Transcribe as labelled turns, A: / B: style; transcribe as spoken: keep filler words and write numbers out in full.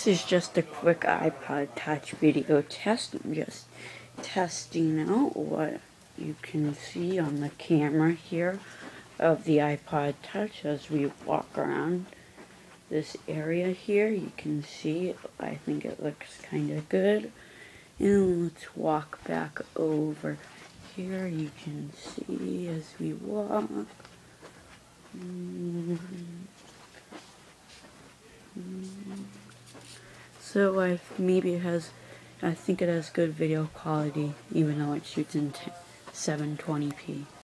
A: This is just a quick iPod Touch video test. I'm just testing out what you can see on the camera here of the iPod Touch as we walk around this area here. You can see, I think it looks kind of good. And let's walk back over here. You can see as we walk. Mm-hmm. So I maybe it has, I think it has good video quality, even though it shoots in seven twenty p.